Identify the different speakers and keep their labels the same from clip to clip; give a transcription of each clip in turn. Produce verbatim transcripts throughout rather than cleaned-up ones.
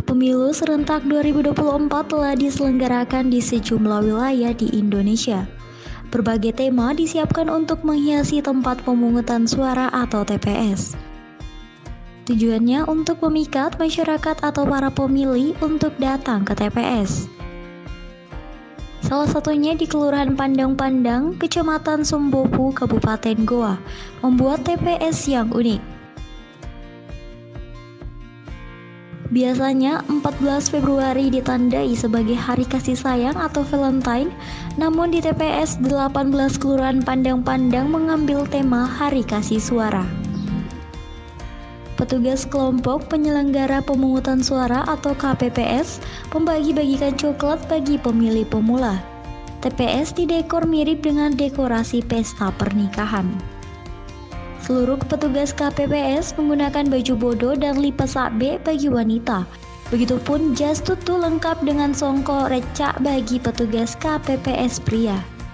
Speaker 1: Pemilu serentak dua ribu dua puluh empat telah diselenggarakan di sejumlah wilayah di Indonesia. Berbagai tema disiapkan untuk menghiasi tempat pemungutan suara atau T P S. Tujuannya untuk memikat masyarakat atau para pemilih untuk datang ke T P S. Salah satunya di Kelurahan Pandang-Pandang, Kecamatan Sumbopu, Kabupaten Goa, membuat T P S yang unik. Biasanya empat belas Februari ditandai sebagai Hari Kasih Sayang atau Valentine, namun di T P S delapan belas Kelurahan Pandang-Pandang mengambil tema Hari Kasih Suara. Petugas kelompok penyelenggara pemungutan suara atau K P P S membagi-bagikan coklat bagi pemilih pemula. T P S didekor mirip dengan dekorasi pesta pernikahan. Seluruh petugas K P P S menggunakan baju bodo dan lipas sakbe bagi wanita. Begitupun jas tutu lengkap dengan songkok recak bagi petugas K P P S pria.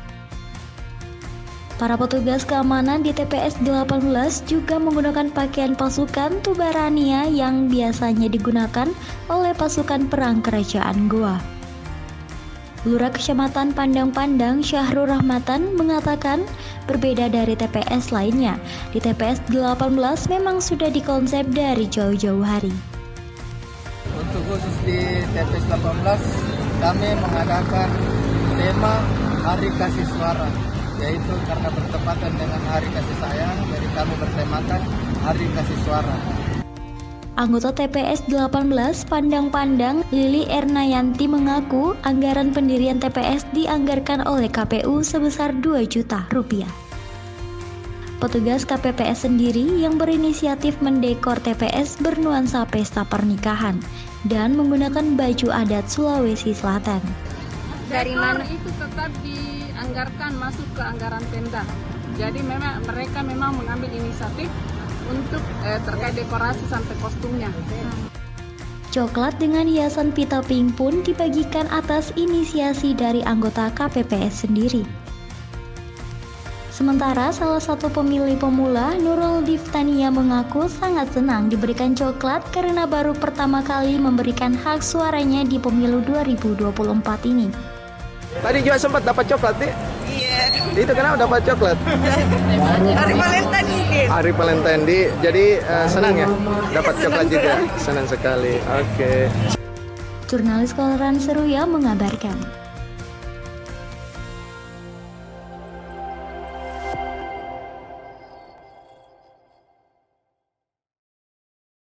Speaker 1: Para petugas keamanan di T P S delapan belas juga menggunakan pakaian pasukan Tubarania yang biasanya digunakan oleh pasukan perang kerajaan Goa. Lurah Kecamatan Pandang-Pandang Syahrul Rahmatan mengatakan berbeda dari T P S lainnya. Di T P S delapan belas memang sudah dikonsep dari jauh-jauh hari.
Speaker 2: Untuk khusus di T P S delapan belas kami mengadakan tema Hari Kasih Suara, yaitu karena bertepatan dengan Hari Kasih Sayang, jadi kami bertemakan Hari Kasih Suara.
Speaker 1: Anggota T P S delapan belas Pandang-Pandang Lili Ernayanti mengaku anggaran pendirian T P S dianggarkan oleh K P U sebesar dua juta rupiah. Petugas K P P S sendiri yang berinisiatif mendekor T P S bernuansa pesta pernikahan dan menggunakan baju adat Sulawesi Selatan.
Speaker 3: Dari mana itu tetap dianggarkan masuk ke anggaran Pemda. Jadi memang mereka memang mengambil inisiatif untuk eh, terkait dekorasi sampai kostumnya.
Speaker 1: Coklat dengan hiasan pita pink pun dibagikan atas inisiasi dari anggota K P P S sendiri. Sementara salah satu pemilih pemula, Nurul Diftania, mengaku sangat senang diberikan coklat karena baru pertama kali memberikan hak suaranya di pemilu dua ribu dua puluh empat ini.
Speaker 4: Tadi juga sempat dapat coklat nih?
Speaker 3: Iya.
Speaker 4: Itu kenapa dapat coklat?
Speaker 3: Hari Valentine mungkin.
Speaker 4: Hari Valentine, di, jadi uh, senang ya? Dapat coklat juga? Senang sekali, oke. Okay.
Speaker 1: Jurnalis Koran Seruya mengabarkan.